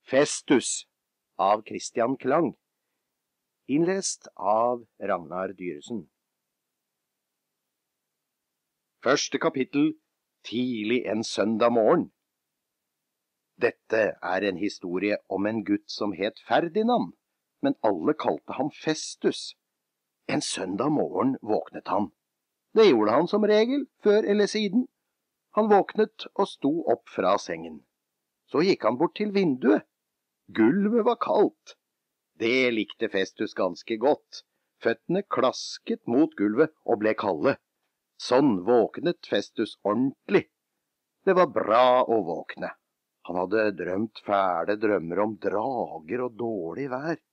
Festus av Christian Klang. Innlest av Ragnar Dyresen. Første kapittel, tidlig en søndag morgen. Dette er en historie om en gutt som het Ferdinand, men alle kalte ham Festus. En søndag morgen våknet han. Det gjorde han som regel, før eller siden. Han våknet og sto opp fra sengen. Så gikk han bort til vinduet. Gulvet var kaldt. Det likte Festus ganske godt. Føttene klasket mot gulvet og ble kalde. Sånn våknet Festus ordentlig. Det var bra å våkne. Han hadde drømt fæle drømmer om drager og dårlig vær.